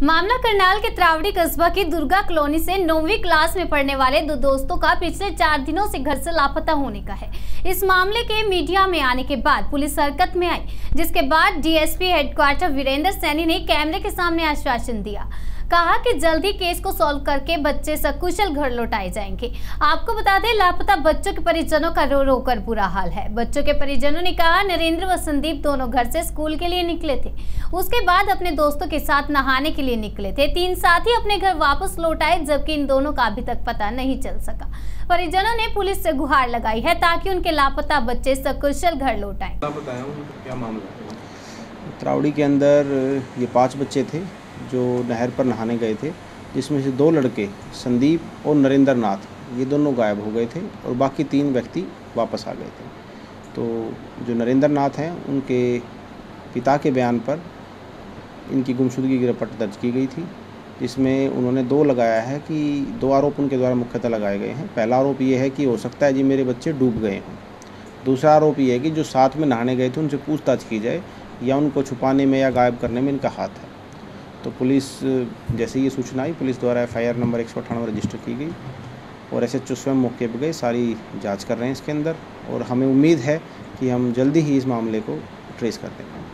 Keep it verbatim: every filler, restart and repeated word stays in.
मामला करनाल के त्रावड़ी कस्बा की दुर्गा कॉलोनी से नौवीं क्लास में पढ़ने वाले दो दोस्तों का पिछले चार दिनों से घर से लापता होने का है। इस मामले के मीडिया में आने के बाद पुलिस हरकत में आई, जिसके बाद डीएसपी हेडक्वार्टर वीरेंद्र सैनी ने कैमरे के सामने आश्वासन दिया। कहा कि जल्दी केस को सॉल्व करके बच्चे सकुशल घर लौटाए जाएंगे। आपको बता दें, लापता बच्चों के परिजनों का रो रो कर बुरा हाल है। बच्चों के परिजनों ने कहा, नरेंद्र व संदीप दोनों घर से स्कूल के लिए निकले थे, उसके बाद अपने दोस्तों के साथ नहाने के लिए निकले थे। तीन साथी अपने घर वापस लौट आए, जबकि इन दोनों का अभी तक पता नहीं चल सका। परिजनों ने पुलिस से गुहार लगाई है ताकि उनके लापता बच्चे सकुशल घर लौट आए। क्या मामला है? त्रावड़ी के अंदर ये पांच बच्चे थे जो नहर पर नहाने गए थे, जिसमें से दो लड़के संदीप और नरेंद्र नाथ ये दोनों गायब हो गए थे और बाकी तीन व्यक्ति वापस आ गए थे। तो जो नरेंद्र नाथ हैं, उनके पिता के बयान पर इनकी गुमशुदगी की रिपोर्ट दर्ज की गई थी, जिसमें उन्होंने दो लगाया है कि दो आरोप उनके द्वारा मुख्यतः लगाए गए हैं। पहला आरोप ये है कि हो सकता है जी मेरे बच्चे डूब गए हों। दूसरा आरोप ये है कि जो साथ में नहाने गए थे उनसे पूछताछ की जाए या उनको छुपाने में या गायब करने में इनका हाथ है। तो पुलिस जैसे ये सूचना आई, पुलिस द्वारा एफ आई आर नंबर एक सौ अट्ठानवे रजिस्टर की गई और एस एच ओ स्वयं मौके पर गए, सारी जांच कर रहे हैं इसके अंदर, और हमें उम्मीद है कि हम जल्दी ही इस मामले को ट्रेस कर देंगे।